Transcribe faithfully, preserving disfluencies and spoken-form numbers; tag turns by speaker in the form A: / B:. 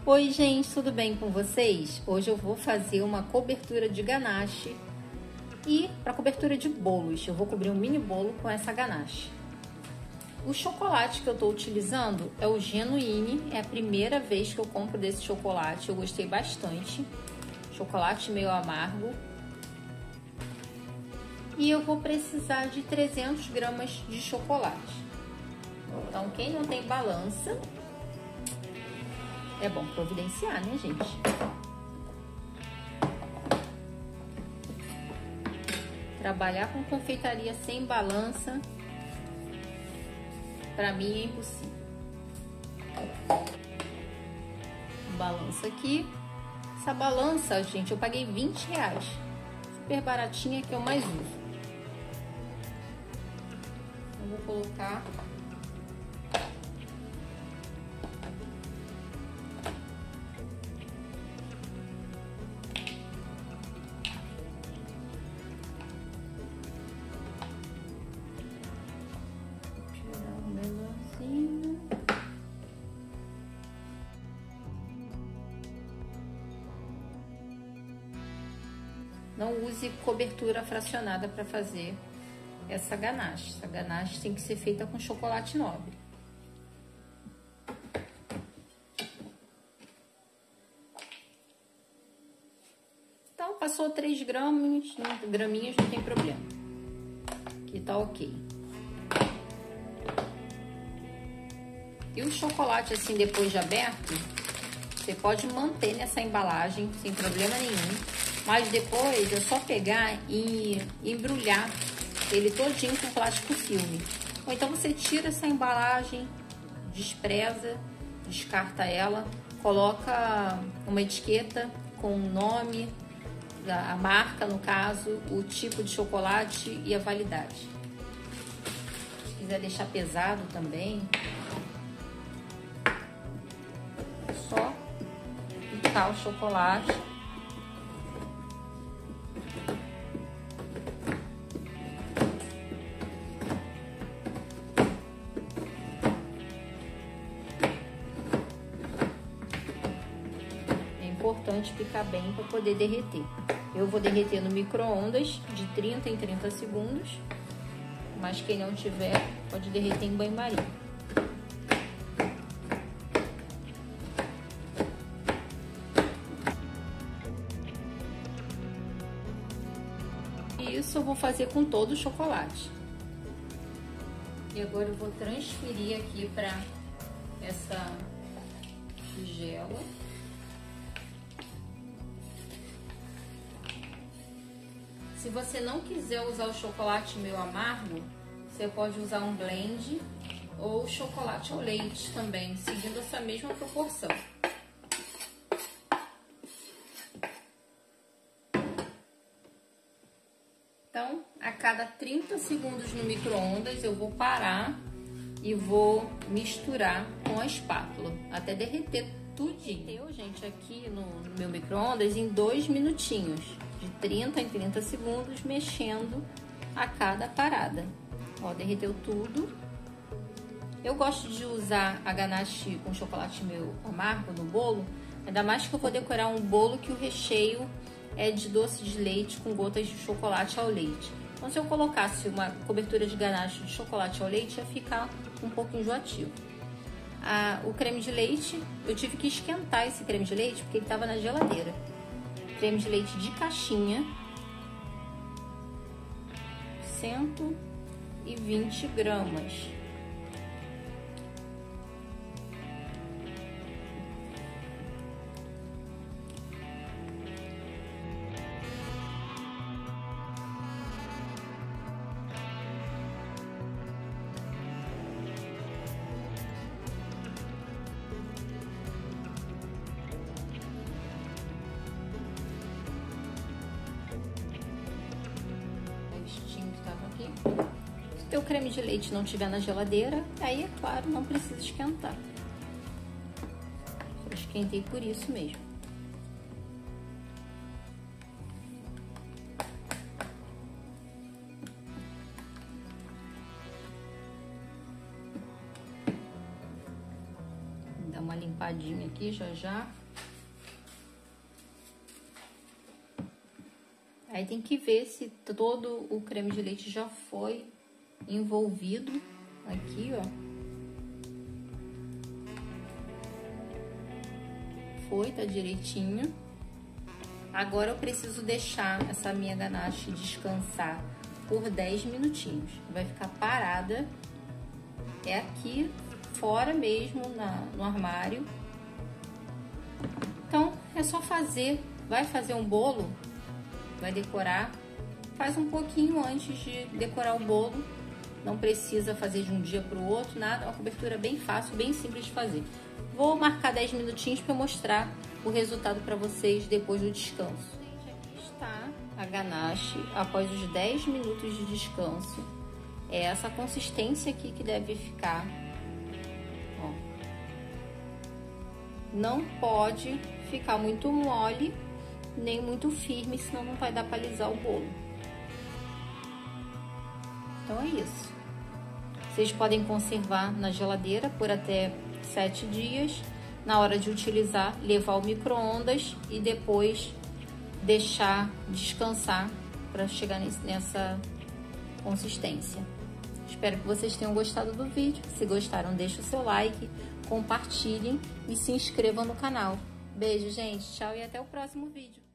A: Oi gente, tudo bem com vocês? Hoje eu vou fazer uma cobertura de ganache e para cobertura de bolos, eu vou cobrir um mini bolo com essa ganache. O chocolate que eu estou utilizando é o Genuine, é a primeira vez que eu compro desse chocolate, eu gostei bastante. Chocolate meio amargo. E eu vou precisar de trezentos gramas de chocolate. Então quem não tem balança, é bom providenciar, né, gente? Trabalhar com confeitaria sem balança, pra mim é impossível. Balança aqui. Essa balança, gente, eu paguei vinte reais. Super baratinha, que eu mais uso. Eu vou colocar... Não use cobertura fracionada para fazer essa ganache. Essa ganache tem que ser feita com chocolate nobre. Então, passou três gramas, graminhas, não tem problema. Aqui tá ok. E o chocolate, assim, depois de aberto, você pode manter nessa embalagem sem problema nenhum. Mas depois é só pegar e embrulhar ele todinho com plástico filme. Ou então você tira essa embalagem, despreza, descarta ela, coloca uma etiqueta com o nome, a marca no caso, o tipo de chocolate e a validade. Se quiser deixar pesado também, é só picar o chocolate. Importante picar bem para poder derreter. Eu vou derreter no micro-ondas de trinta em trinta segundos, mas quem não tiver pode derreter em banho-maria. E isso eu vou fazer com todo o chocolate. E agora eu vou transferir aqui para essa tigela. Se você não quiser usar o chocolate meio amargo, você pode usar um blend ou chocolate ao leite também, seguindo essa mesma proporção. Então, a cada trinta segundos no micro-ondas, eu vou parar e vou misturar com a espátula, até derreter tudinho. Eu, gente, aqui no, no meu micro-ondas, em dois minutinhos. De trinta em trinta segundos, mexendo a cada parada. Ó, derreteu tudo. Eu gosto de usar a ganache com chocolate meio amargo no bolo, ainda mais que eu vou decorar um bolo que o recheio é de doce de leite com gotas de chocolate ao leite. Então, se eu colocasse uma cobertura de ganache de chocolate ao leite, ia ficar um pouco enjoativo. Ah, o creme de leite, eu tive que esquentar esse creme de leite porque ele estava na geladeira. Creme de leite de caixinha, cento e vinte gramas. Se o teu creme de leite não estiver na geladeira, aí é claro, não precisa esquentar. Eu esquentei por isso mesmo. Dá uma limpada empadinha aqui já já. Aí tem que ver se todo o creme de leite já foi envolvido aqui, ó. Foi, tá direitinho. Agora eu preciso deixar essa minha ganache descansar por dez minutinhos. Vai ficar parada. É aqui fora mesmo, na, no armário. Então, é só fazer. Vai fazer um bolo, vai decorar. Faz um pouquinho antes de decorar o bolo. Não precisa fazer de um dia para o outro, nada. É uma cobertura bem fácil, bem simples de fazer. Vou marcar dez minutinhos para mostrar o resultado para vocês depois do descanso. Aqui está a ganache após os dez minutos de descanso. É essa consistência aqui que deve ficar. Ó. Não pode ficar muito mole, nem muito firme, senão não vai dar para alisar o bolo. Então é isso. Vocês podem conservar na geladeira por até sete dias. Na hora de utilizar, levar ao micro-ondas e depois deixar descansar para chegar nessa consistência. Espero que vocês tenham gostado do vídeo. Se gostaram, deixe o seu like, compartilhem e se inscrevam no canal. Beijo, gente. Tchau e até o próximo vídeo.